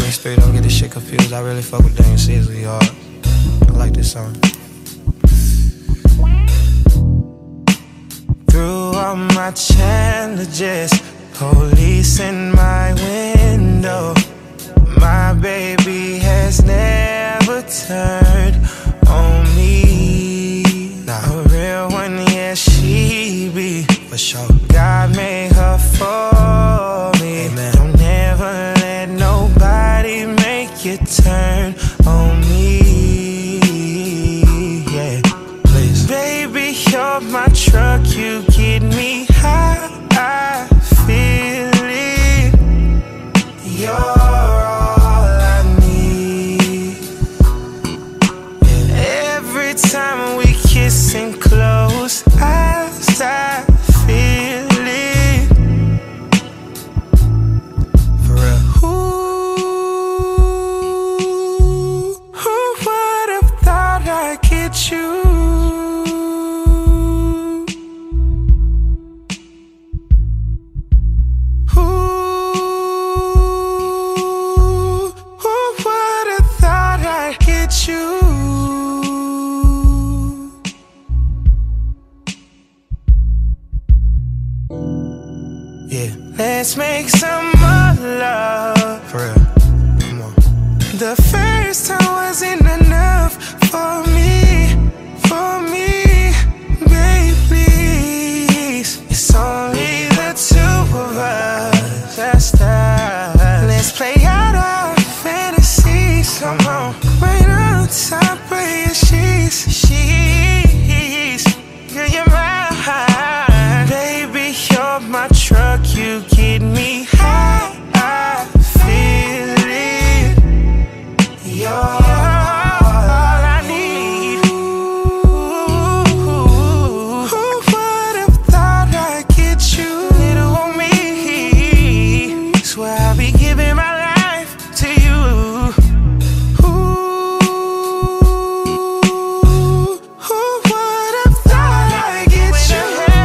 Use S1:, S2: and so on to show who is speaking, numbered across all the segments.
S1: the street, don't get this shit confused. I really fuck with Daniel Caesar, y'all. I like this song. Through all my challenges, police in my window, my baby has never turned on me. Not a real one, yeah, she be, for sure. God made her for me. Amen. Don't ever let nobody make you turn on me. Yeah, please. Baby, you're my truck, you get me high. I feel it. You're all I need. Yeah. Every time we kiss and close eyes, I feel it. For real. Who would have thought I'd get you? Let's make some more love. For real, come on. The first time wasn't enough for me, baby, please. It's only the two of us, that's that. Let's play out our fantasies, come on. Right on top of your sheets, girl, you're mine. Baby, you're my truck, you get me high, I feel it. You're all I need. Who would have thought I'd get you? Little on me. Swear I'll be giving my life to you. Who would have thought I'd get you?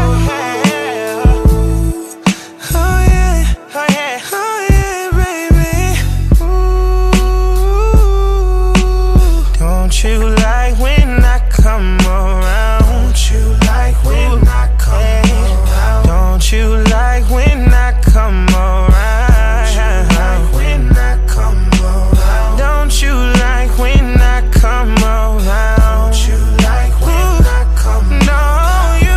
S1: You like when I come around? Don't you like when I come around? Don't you like when I come around? When I come around? Don't you like when I come around? Don't you like when I come around? No, you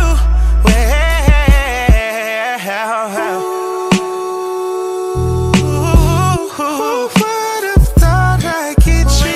S1: who would have thought I'd get you?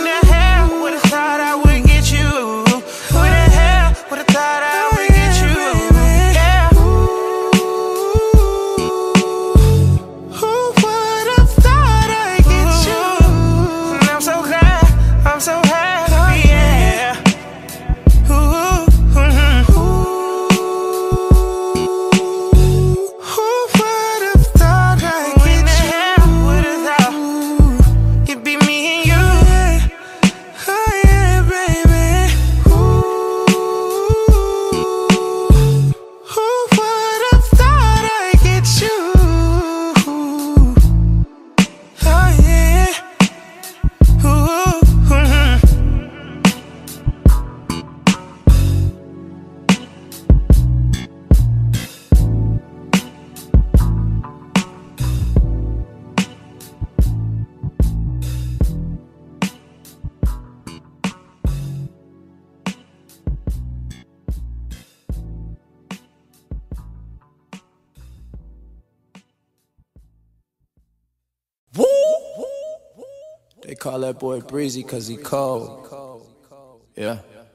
S2: They call that boy Breezy cause he cold. Yeah.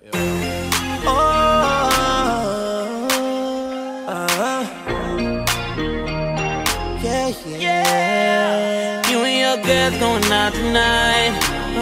S3: Yeah. You and your girls going out tonight.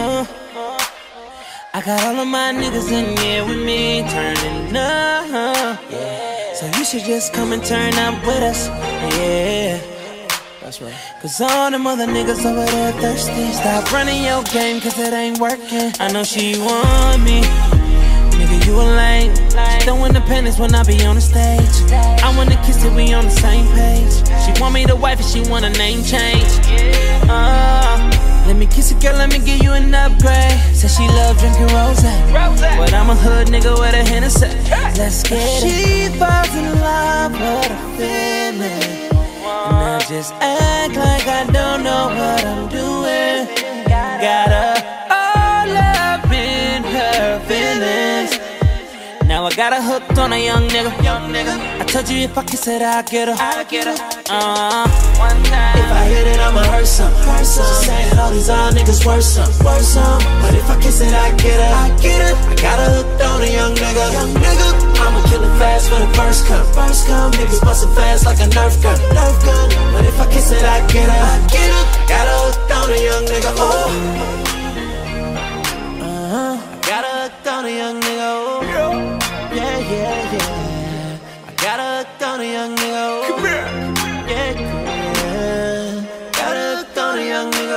S3: I got all of my niggas in here with me turning up. So you should just come and turn up with us. Yeah.
S2: That's right.
S3: Cause all them other niggas over there thirsty. Stop running your game cause it ain't working. I know she want me. Nigga, you a lame. She throwing the pennies when I be on the stage. I wanna kiss it, we on the same page. She want me to wife and she want a name change. Let me kiss a girl, let me give you an upgrade. Said she love drinking rosé, but I'm a hood nigga with a Hennessy. Let's get it. She falls in love with a feeling, and I just act like I don't know what I'm doing. Got her all up in her feelings. Now I got her hooked on a young nigga. I told you if I kiss it, I'll get her. One time.
S4: If I hit it, I'ma hurt some. Just saying all these other niggas worse some. But if I kiss it, I get her. I got her hooked on a young nigga. I'ma kill it fast for the first come. Niggas bustin' fast like a Nerf gun. But if I kiss it, I get her. Got her hooked on a young nigga. Got her hooked on a young nigga. Yeah. I got her hooked on a young nigga. Come here. Yeah. Got her hooked on a young nigga.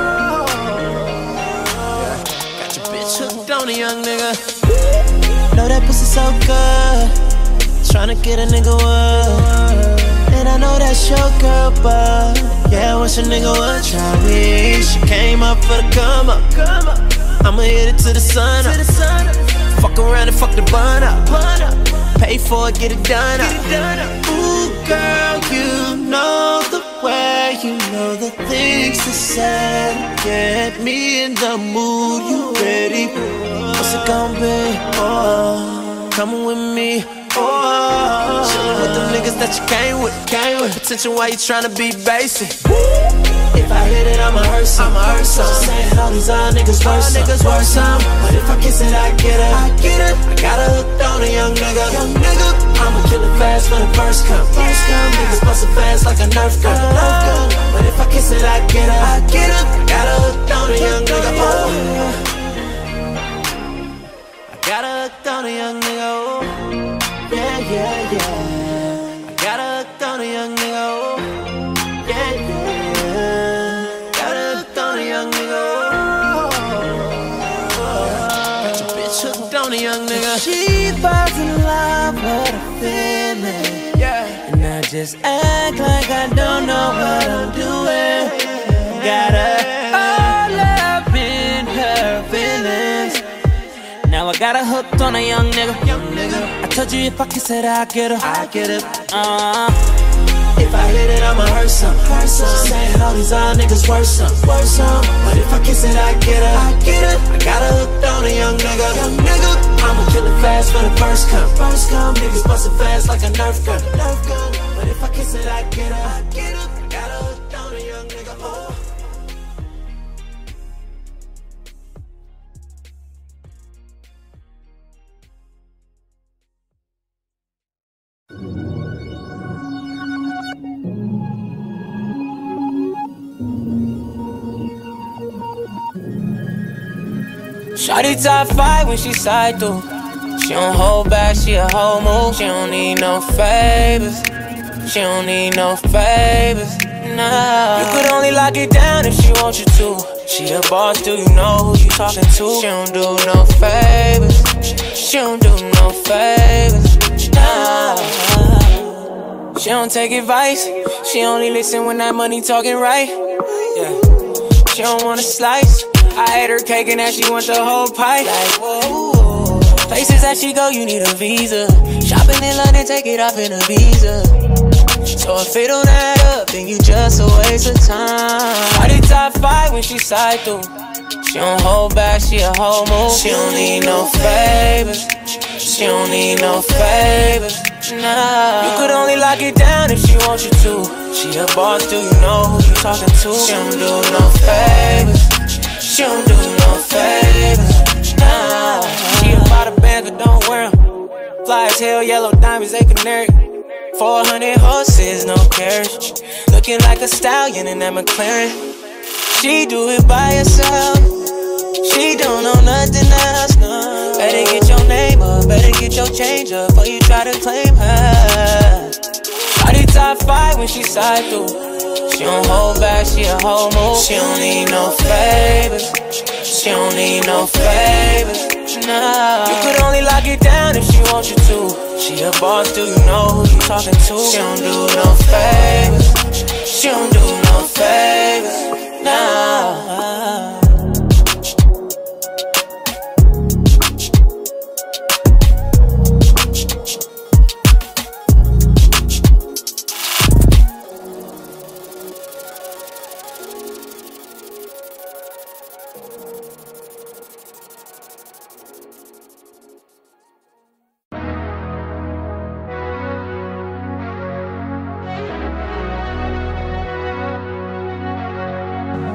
S4: Got your bitch hooked on a young nigga.
S3: Know that pussy so good, tryna get a nigga what? And I know that's your girl, but yeah, once your nigga would try me. She came up for the come up. I'ma hit it to the sun up. Fuck around and fuck the bun up. Pay for it, get it done up. Ooh, girl, you know the way, you know the things to say. Get me in the mood, you ready? What's it gon' be? Coming with me. Chillin' with them niggas that you came with. Potential, why you tryna be basic?
S4: If I hit it, I'ma hurt some. Just saying all these other niggas worse some. But if I kiss it, I get her. I got her hooked on a young nigga. I'ma kill it fast for the first come. Niggas bustin' fast like a Nerf gun. But if I kiss it, I get her. I got her hooked on a young nigga. I got her hooked on a young nigga. Yeah. I got her hooked on a young nigga. Yeah. Got her hooked on a young nigga. Got your bitch hooked on a young nigga.
S3: She falls in love with a feeling, and I just act like I don't know what I'm doing. Got her all up in her feelings. Now I got her hooked on a young nigga. I told you if I kiss it, I'll get her.
S4: If I hit it, I'ma hurt some. Just saying all these other niggas worse some. But if I kiss it, I get her. I got her hooked on a young nigga. I'ma kill it fast for the first come. Niggas bustin' fast like a Nerf gun. But if I kiss it, I get her. I got her hooked on a young nigga.
S3: Shawty top 5 when she side through. She don't hold back, she a whole move. She don't need no favors. Nah. You could only lock it down if she wants you to. She a boss, do you know who you talking to? She don't do no favors. Nah. She don't take advice. She only listen when that money talking right. Yeah. She don't want a slice. I ate her cake and now she want the whole pie. Like, whoa. Places that she go, you need a visa. Shopping in London, take it off in a visa. So if it don't add up, then you just a waste of time. Shawty top 5 when she side through. She don't hold back, she a whole move. She don't need no favors. Nah. You could only lock it down if she wants you to. She a boss, do you know who you talking to? She don't do no favors. Nah. She about a band, but don't wear them. Fly as hell, yellow diamonds, they canary. 400 horses, no carriage. Looking like a stallion in that McLaren. She do it by herself. She don't know nothing else, no. Better get your name up, better get your change up before you try to claim her. Shawty top 5 when she side through. She don't hold back, she a whole move. She don't need no favors. Nah. You could only lock it down if she wants you to. She a boss, do you know who you talking to? She don't do no favors. Nah.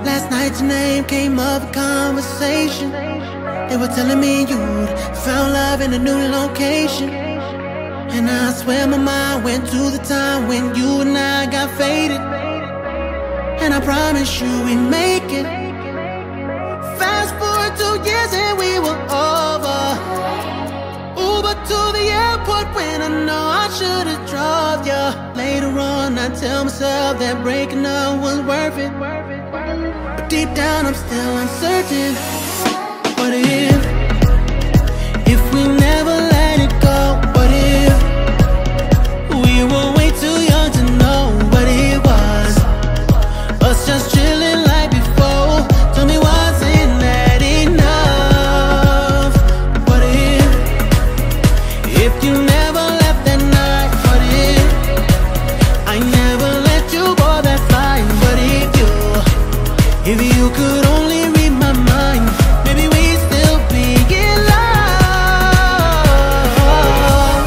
S3: Last night your name came up in conversation. They were telling me you'd found love in a new location. And I swear my mind went to the time when you and I got faded. And I promise you we'd make it. Fast forward 2 years and we were over. Uber to the airport when I know I should've drove ya. Later on I tell myself that breaking up was worth it. But deep down I'm still uncertain. What if we never let it go? What if we were way too young to know what it was? Us just chilling like before. Tell me, wasn't that enough? What if you never left that night? What if I never let you board that flight? What if you could only read my mind, maybe we'd still be in love.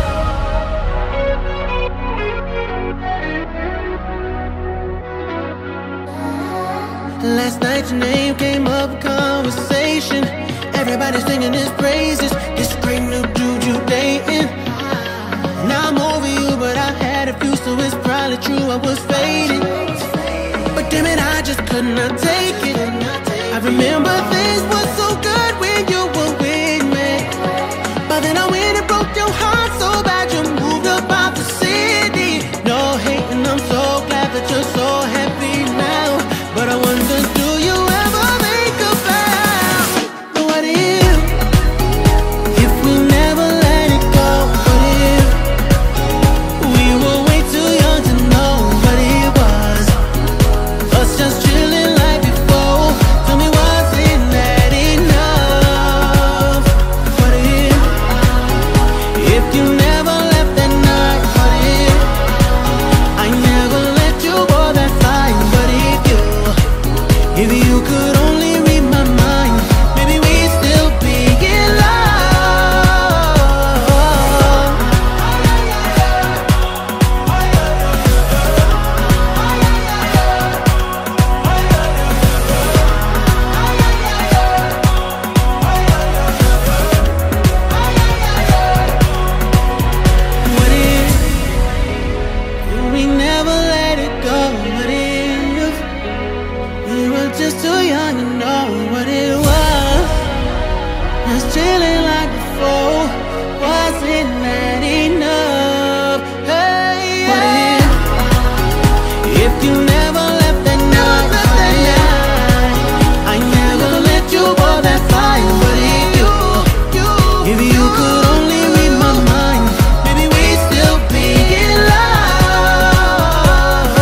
S3: Last night your name came up in conversation. Everybody's singing his praises. This great new dude you dating. Now I'm over you, but I had a few, so it's probably true I was fading. But damn it, I just could not take it. I remember things were so good when you were with me. But then I went and broke your heart so bad you moved up out the city. No hating, I'm so glad that you're so happy now. But I wonder, do you ever think about what if we never let it go? What if we were way too young to know what it was? Us just chilling like before. Tell me, wasn't that enough? What if you never left that night? What if I never let you board that flight? What if you could only read my mind, maybe we'd still be in love. What if we never let it go? What if we were just too young to know what it was? Just chilling like before. Wasn't that enough? Hey, if you never left that night? I never let you board that flight. What if you could only read my mind, maybe we'd still be in love.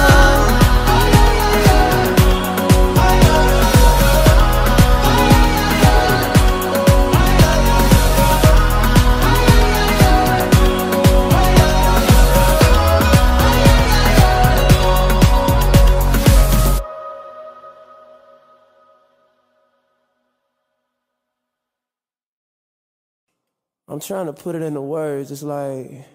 S2: I'm trying to put it into words. It's like,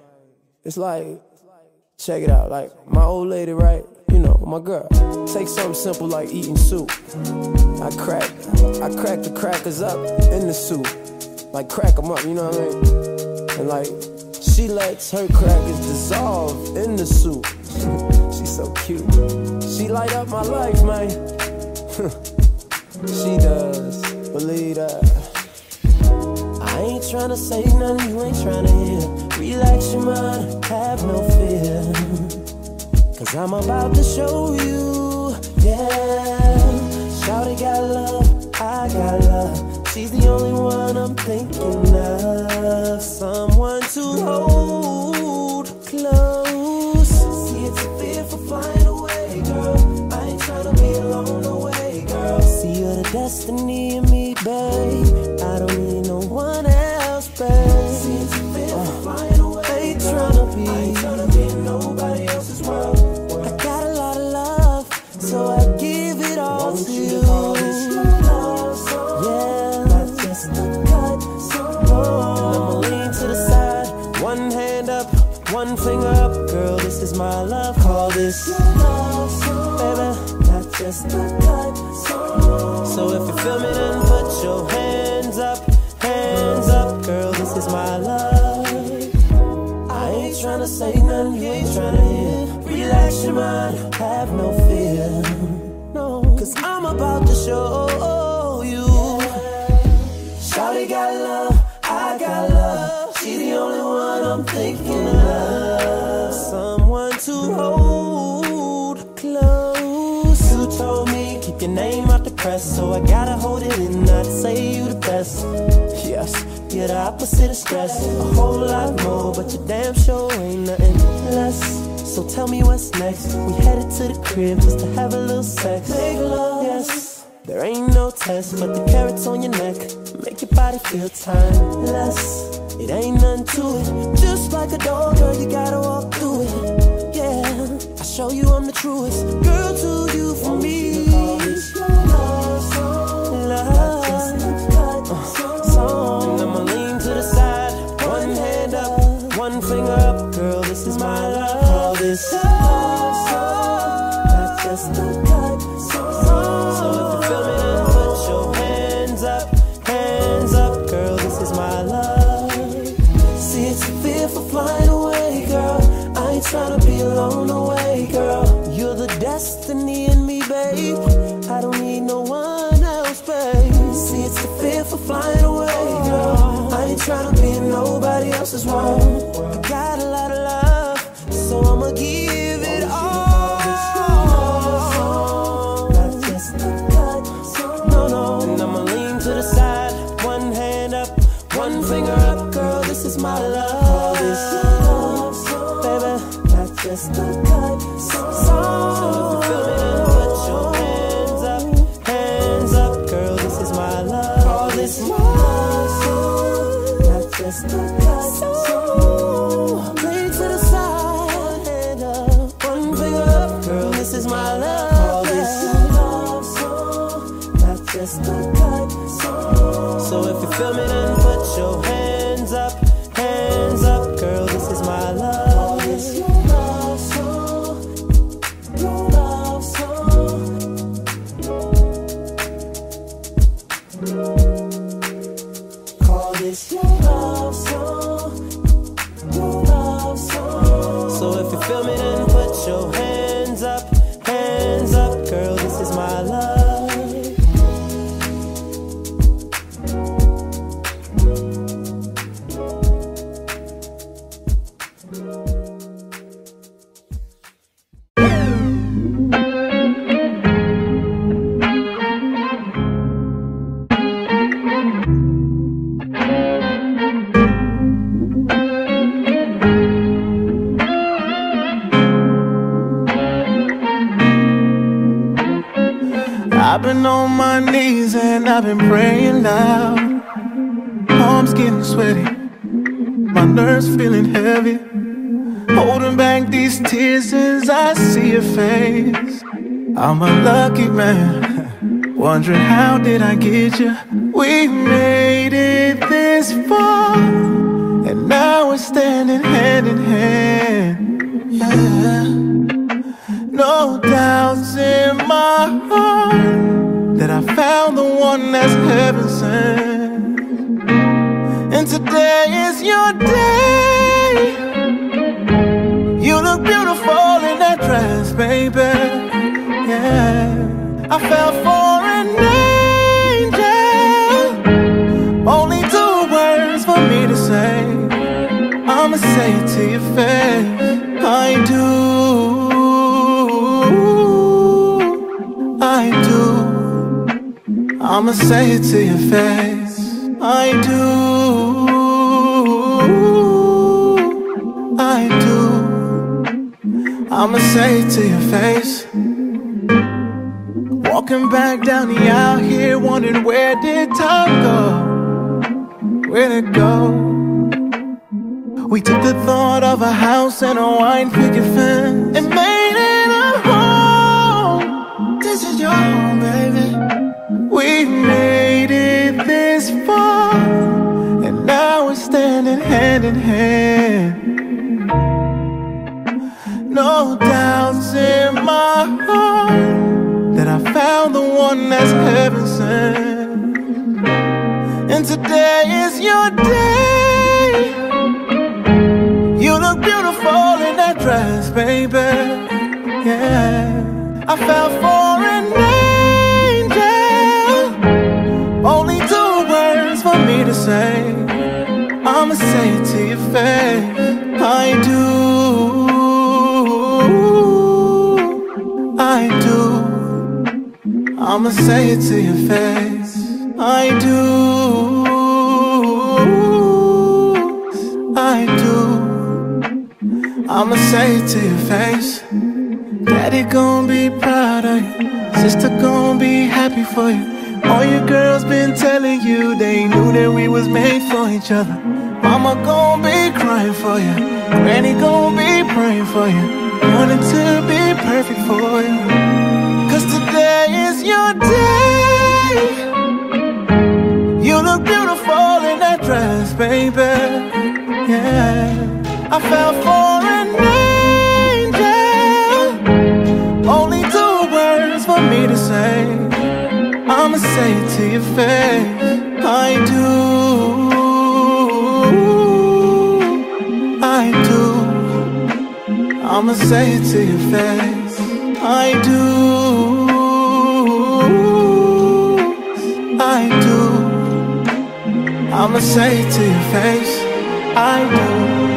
S2: check it out. Like my old lady, right? You know, my girl. Take something simple like eating soup. I crack the crackers up in the soup. Like crack them up, you know what I mean? And like, she lets her crackers dissolve in the soup. She's so cute. She light up my life, man. She does, believe that. I ain't tryna say nothing you ain't tryna hear. Relax your mind, have no fear. Cause I'm about to show you, yeah. Shawty got love, I got love. She's the only one I'm thinking of. Someone to hold close. See, it's a fear for flying away, girl. I ain't tryna be alone, no way, girl. See, you're the destiny of me, babe. I don't need no one else, babe. See, it's a fear for flying away, I ain't tryna be in nobody else's world. I got a lot of love, so I give it all to you. Yeah, that's just a cut song. And I'ma lean to the side, one hand up, one finger up. Girl, this is my love, call this love song. Baby, that's just a cut song. So if you feel me, then put your hands up, girl, this is my love. I ain't tryna say nothing, you ain't tryna hear. Relax your mind, have no fear. No, cause I'm about to show you. Shawty got love, I got love. She the only one I'm thinking of. Someone to hold close. You told me keep your name out the press, so I gotta hold it in, not say you the best. Yes, you're the opposite of stress. A whole lot more, but you damn sure ain't nothing less. So tell me what's next. We headed to the crib just to have a little sex. Make love, yes. There ain't no test, but the carrots on your neck make your body feel timeless. It ain't nothing to it. Just like a door, girl, you gotta walk through it. Yeah, I show you I'm the truest. Girl, to you for me. And I'ma lean to the side, one hand up, one finger up. Girl, this is my love. Call this love song, not just a cut song. So if you feel me, then put your hands up, girl, this is my love. See, it's a fear for flying away, girl. I ain't tryna be alone away, girl. You're the destiny in me, babe. I don't need no one else, babe. See, it's the fear for flying away, girl. I ain't tryna be in nobody else's world. I got a lot of love, so I'ma give it all. Not just a cut song. No, and I'ma lean to the side, one hand up, one finger up, girl, this is my love. This love song, baby, not just a cut song. So if you feel me, then put your hands up, girl, this is my love. Call this love song, not just a cut song. Lean to the side, hand up, one finger up, girl, this is my love. Call this love song, not just a cut song. So if you feel me, then put your hands up, girl, this is my love. Call this love song, your love song. Call this your love song, your love song. So if you feel me, then put your hands up, girl, this is my love.
S1: I've been on my knees and I've been praying loud. Palms getting sweaty, my nerves feeling heavy. Holding back these tears as I see your face. I'm a lucky man, wondering how did I get you. We made it this far, and now we're standing hand in hand. Yeah. No doubts in my heart that I found the one that's heaven sent. And today is your day. You look beautiful in that dress, baby. Yeah, I fell for an angel. Only 2 words for me to say. I'ma say it to your face. I do. I do. I'ma say it to your face. I do. I do. I'ma say it to your face. Walking back down the aisle here, wondering where did time go? Where'd it go? We took the thought of a house and a wine picket fence and made it a home. This is your home, baby. We made it this far, and now we're standing hand in hand. No doubts in my heart that I
S5: one that's heaven sent. And today is your day. You look beautiful in that dress, baby. Yeah, I fell for an angel. Only 2 words for me to say. I'ma say it to your face. I do, I do. I'ma say it to your face. I do, I do. I'ma say it to your face. Daddy gon' be proud of you. Sister gon' be happy for you. All your girls been telling you they knew that we was made for each other. Mama gon' be crying for you. Granny gon' be praying for you. Wanting to be perfect for you. Cause today is your day. You look beautiful in that dress, baby. Yeah, I fell for an angel. Only 2 words for me to say. I'ma say it to your face. I do, I do. I'ma say it to your face. I do, I do. I'ma say it to your face. I do.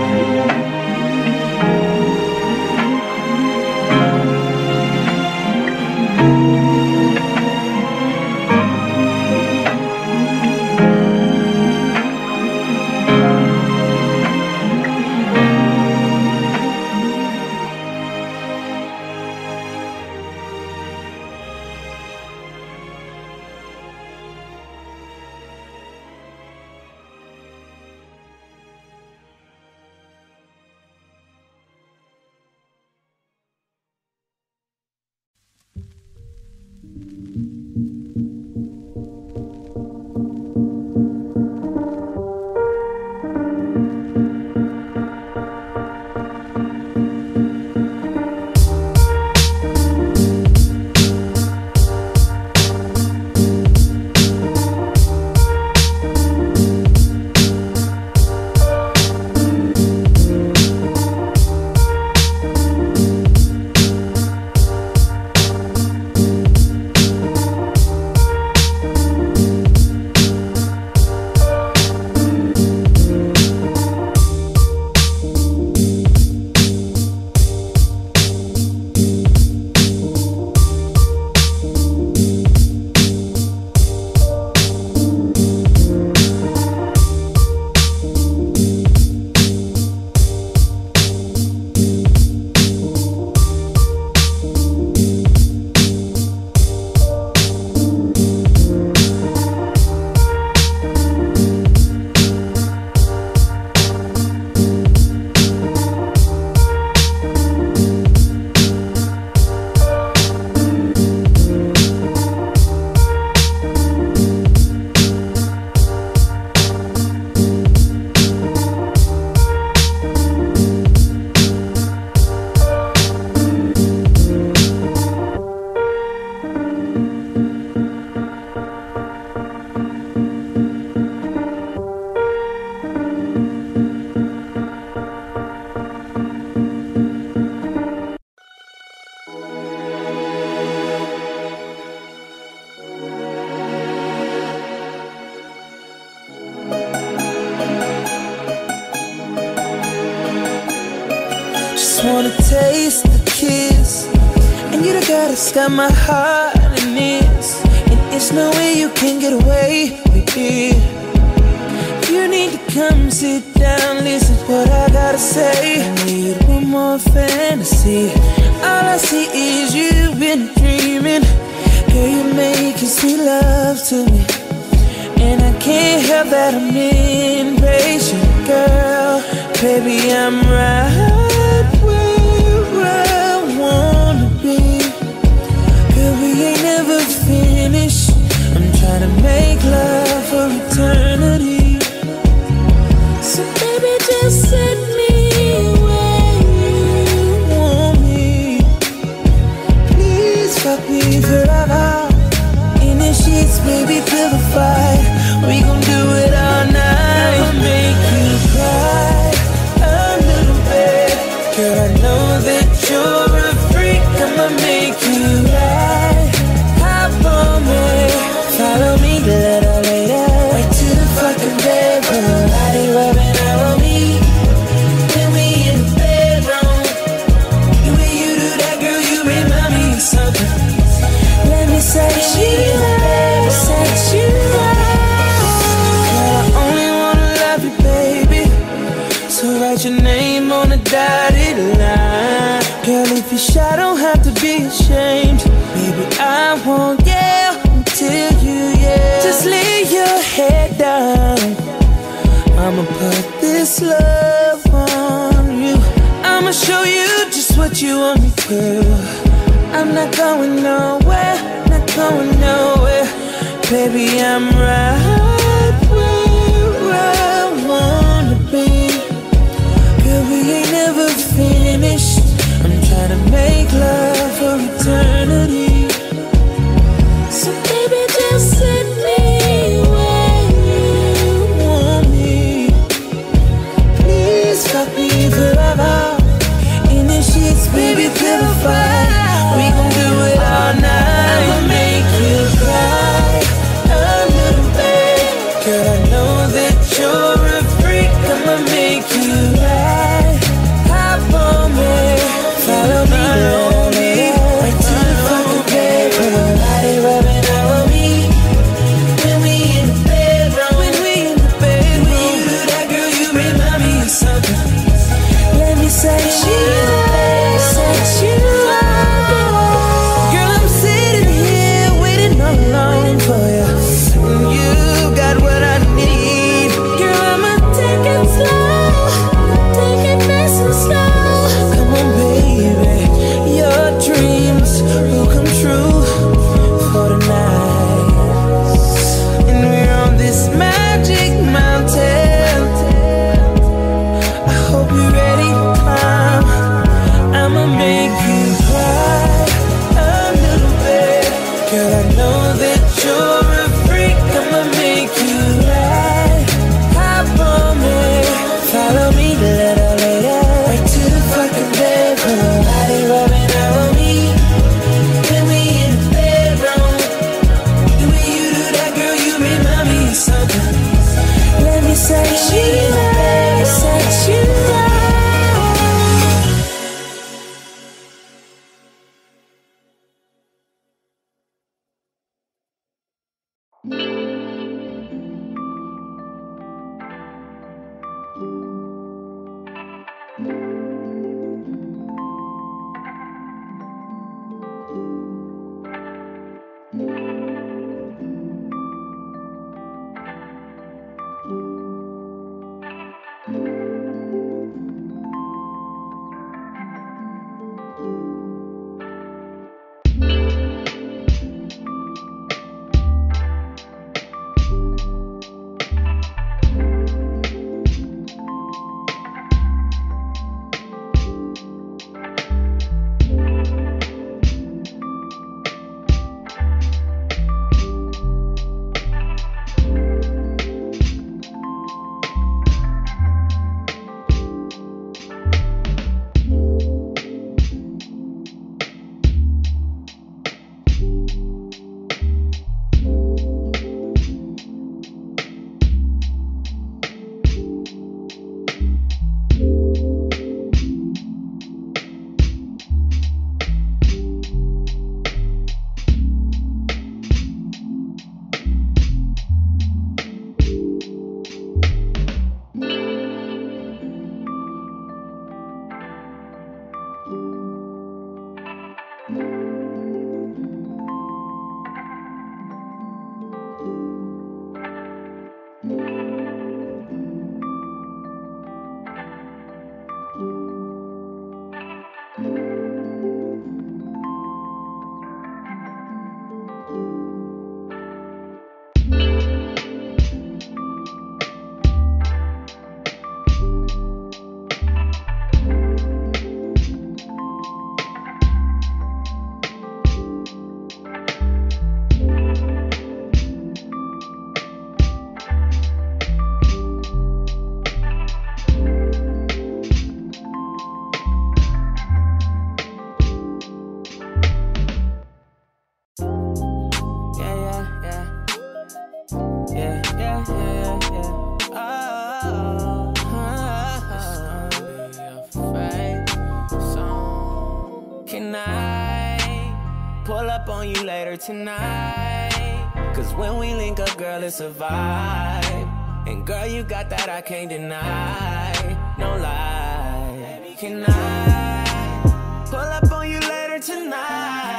S3: Wanna taste the kiss, and you the girl that's got my heart in this, and it's no way you can get away with it. You need to come sit down, listen what I gotta say. I need one more fantasy. All I see is you been dreaming. Girl, you're making sweet love to me, and I can't help that I'm impatient. Girl, baby, I'm right wanna be. Girl, we ain't never finished. I'm trying to make love for eternity. So baby, just set me where you want me. Please fuck me forever. ashamed. Baby, I won't yell until you yell. Just lay your head down. I'ma put this love on you. I'ma show you just what you want me to. I'm not going nowhere, not going nowhere. Baby, I'm right where I wanna be. Girl, we ain't never finished. I'm trying to make love for eternity. So baby, just set me where you want me. Please fuck me forever. In the sheets, baby, purify. We gon' do it all night. I'ma make you cry a little bit. Girl, I know that you're a freak. I'ma make you right. Hop on me, follow me, right to the fucking bed. Put a body rubbing on me. When we in the bedroom, when you do that, girl, you remind me of something. Let me say you up. Girl, I'm sitting here waiting alone for you. You got what I need. Girl, I'ma take it slow, take it nice and slow. Come on, baby, your dreams will come true for tonight. And we're on this magic mountain. I hope you're ready to climb. I'ma make you cry a little bit. Girl, I know that you're a freak. I'ma make you right. Hop on me, follow me a little later. Right to the fucking bed, put a body rubbing on me. When we in the bedroom, the way you do that, girl, you remind me of something. Let me say you up, set you up.
S2: pull up on you later tonight. Cause when we link up, girl, it's a vibe. And girl, you got that I can't deny. No lie. Can I pull up on you later tonight?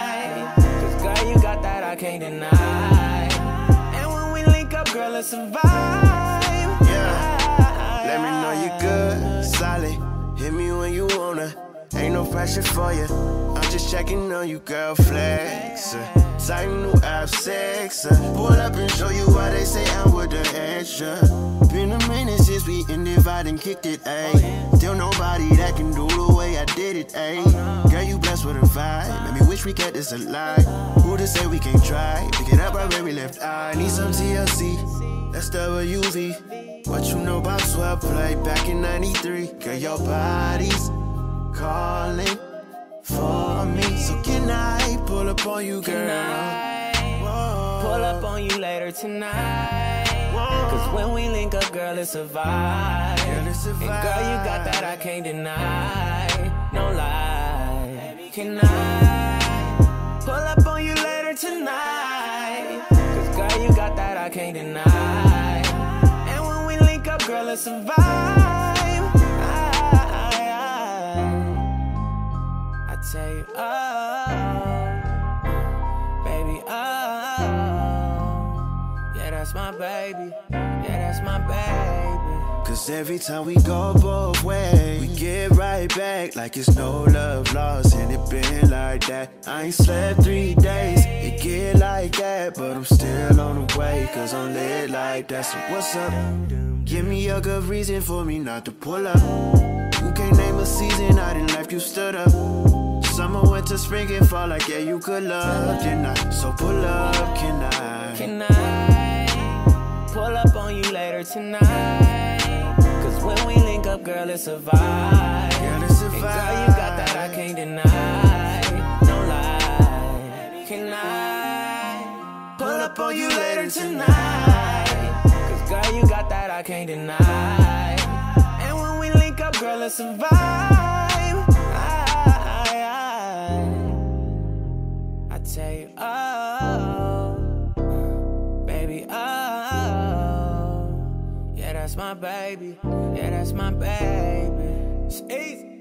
S3: deny. And when we link up, girl, it's a vibe.
S1: Yeah, let me know you good, solid. Hit me when you wanna. Ain't no pressure for you. I'm just checking on you, girl, flex. Tight new app sex. Pull up and show you why they say I'm with the extra. Been a minute since we ended and kicked it, ayy. Still nobody that can do the way I did it, ayy. Girl, you blessed with a vibe. Made me wish we kept this alive. Who to say we can't try? Pick it up right where we left. I need some TLC. That's WV. What you know about 12 play back in 93? Girl, your body's calling for me. So can I pull up on you, girl?
S3: Pull up on you later tonight. Cause when we link up, girl, it's a vibe. And girl, you got that I can't deny. No lie. Can I pull up on you later tonight? Cause girl, you got that I can't deny. And when we link up, girl, it's a vibe. I tell you, baby, yeah, that's my baby. Yeah, that's my baby.
S1: Cause every time we go both ways, we get right back like it's no love lost. And it been like that. I ain't slept 3 days. It get like that, but I'm still on the way. Cause I'm lit like that. So what's up? Give me a good reason for me not to pull up. You can't name a season out in life you stood up. Summer, winter, spring, and fall, like yeah, you could love, can I? So pull up, can I?
S3: Can I pull up on you later tonight? Cause when we link up, girl, it's a vibe.
S1: Girl, it's a vibe.
S3: And girl, you got that I can't deny. No lie. Can I pull up on you later tonight? Cause girl, you got that I can't deny. And when we link up, girl, it's a vibe. I tell you, baby, yeah, that's my baby. Yeah, that's my baby. It's easy.